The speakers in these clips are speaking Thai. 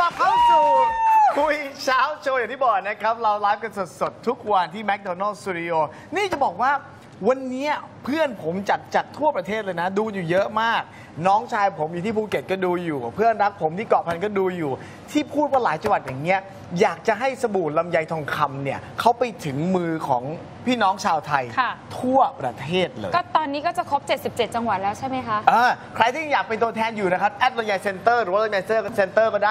ลับเข้าสู่คุยเช้าโชว์อย่างที่บอกนะครับเราไลฟ์กันสดๆทุกวันที่ McDonald's Studio นี่จะบอกว่าวันนี้เพื่อนผมจากทั่วประเทศเลยนะดูอยู่เยอะมากน้องชายผมอยู่ที่ภูเก็ตก็ดูอยู่เพื่อนรักผมที่เกาะพันก็ดูอยู่ที่พูดว่าหลายจังหวัดอย่างเงี้ยอยากจะให้สบู่ลำไยทองคำเนี่ยเขาไปถึงมือของพี่น้องชาวไทยทั่วประเทศเลยก็ตอนนี้ก็จะครบ77จังหวัดแล้วใช่ไหมคะใครที่อยากเป็นตัวแทนอยู่นะครับแอดลำไยเซ็นเตอร์หรือว่าลำไยเซ็นเตอร์ก็ได้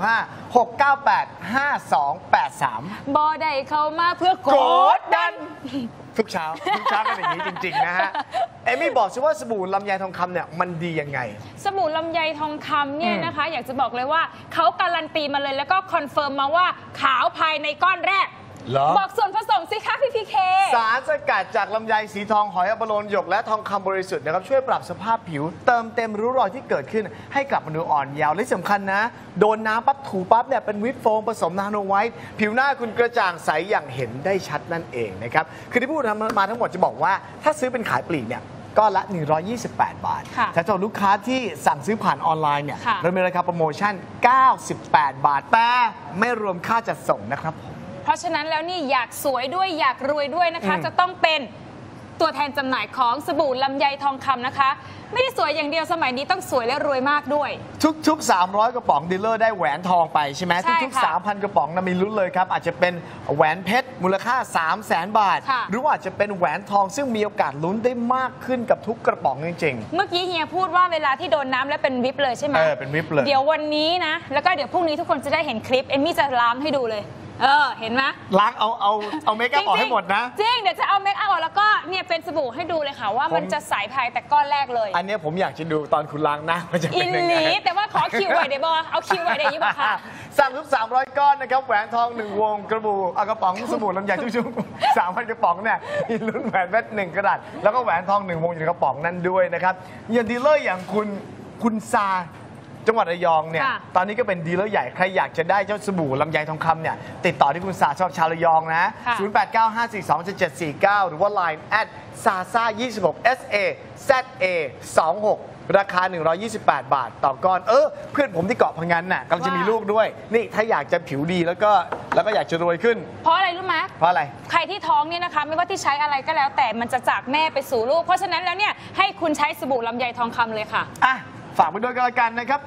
065-698-5283 บอได้เข้ามาเพื่อกดดันทุกเช้ากันอย่างนี้จริงๆนะฮะเอมี่บอกซิว่าสบู่ลำไยทองคำเนี่ยมันดียังไงสบู่ลำไยทองคำเนี่ยนะคะอยากจะบอกเลยว่าเขาการันตีมาเลยแล้วก็คอนเฟิร์มมาว่าขาวภายในก้อนแรกบอกส่วนผสมสิคะพี่พีเคสารสกัดจากลำไยสีทองหอยอัปโลนหยกและทองคำบริสุทธิ์นะครับช่วยปรับสภาพผิวเติมเต็มริ้วรอยที่เกิดขึ้นให้กลับมาดูอ่อนเยาว์และสำคัญนะโดนน้ำปั๊บถูปั๊บเนี่ยเป็นวิตโฟมผสมนาโนไวท์ผิวหน้าคุณกระจ่างใสอย่างเห็นได้ชัดนั่นเองนะครับคือที่พูดมาทั้งหมดจะบอกว่าถ้าซื้อเป็นขายปลีกเนี่ยก็ละ128 บาทแต่สำหรับลูกค้าที่สั่งซื้อผ่านออนไลน์เนี่ยเรามีราคาโปรโมชั่น98 บาทแต่ไม่รวมค่าจัดส่งนะครับเพราะฉะนั้นแล้วนี่อยากสวยด้วยอยากรวยด้วยนะคะจะต้องเป็นตัวแทนจำหน่ายของสบู่ลำไยทองคำนะคะไม่ได้สวยอย่างเดียวสมัยนี้ต้องสวยและรวยมากด้วยทุก300 กระป๋องดีลเลอร์ได้แหวนทองไปใช่ไหมทุก 3,000 กระป๋องนะมีลุ้นเลยครับอาจจะเป็นแหวนเพชรมูลค่า 300,000 บาทหรือว่าอาจจะเป็นแหวนทองซึ่งมีโอกาสลุ้นได้มากขึ้นกับทุกกระป๋องจริงๆเมื่อกี้เฮียพูดว่าเวลาที่โดนน้ำแล้วเป็นวิปเลยใช่ไหมเป็นวิปเลยเดี๋ยววันนี้นะแล้วก็เดี๋ยวพรุ่งนี้ทุกคนจะได้เห็นคลิปเอมมี่จะล้างให้ดูเลยเห็นไหมล้างเอาเมคอัพออกให้หมดนะจริงเดี๋ยวจะเอาเมคอัพออกแล้วก็เนี่ยเป็นสบู่ให้ดูเลยค่ะว่ามันจะใสภายแต่ก้อนแรกเลยอันนี้ผมอยากจะดูตอนคุณล้างหน้ามันจะเป็นยังไงแต่ว่าขอคิวไว้เดี๋ยวเอาคิวไว้เดี๋ยวยี่บอกค่ะสั่งทุก300 ก้อนนะครับแหวนทอง1 วงกระป๋องสบู่ลำไยชุ่มๆ3,000 กระป๋องเนี่ยมีลุ้นแหวนเพชร1 กระดาษแล้วก็แหวนทอง1 วงอยู่ในกระป๋องนั่นด้วยนะครับอย่างดีลเลอร์อย่างคุณซาจังหวัดระยองเนี่ยตอนนี้ก็เป็นดีลเลอร์ใหญ่ใครอยากจะได้เจ้าสบู่ลำไยทองคำเนี่ยติดต่อที่คุณซาชาวระยองนะ0895427749หรือว่า Line @sasa26 SAZA26ราคา128 บาทต่อก้อนเพื่อนผมที่เกาะพังงานน่ะกำลังจะมีลูกด้วยนี่ถ้าอยากจะผิวดีแล้วก็อยากจะรวยขึ้นเพราะอะไรรู้ไหมเพราะอะไรใครที่ท้องเนี่ยนะคะไม่ว่าที่ใช้อะไรก็แล้วแต่มันจะจากแม่ไปสู่ลูกเพราะฉะนั้นแล้วเนี่ยให้คุณใช้สบู่ลำไยทองคำเลยค่ะฝากไปด้วยกันละกันนะครับ